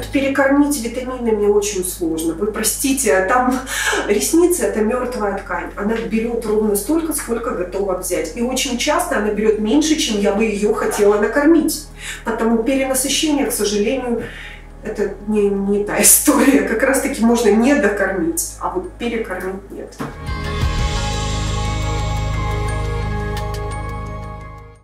Вот перекормить витаминами очень сложно. Вы простите, там ресницы — это мертвая ткань. Она берет ровно столько, сколько готова взять. И очень часто она берет меньше, чем я бы ее хотела накормить. Потому перенасыщение, к сожалению, это не та история. Как раз таки можно не докормить, а вот перекормить нет.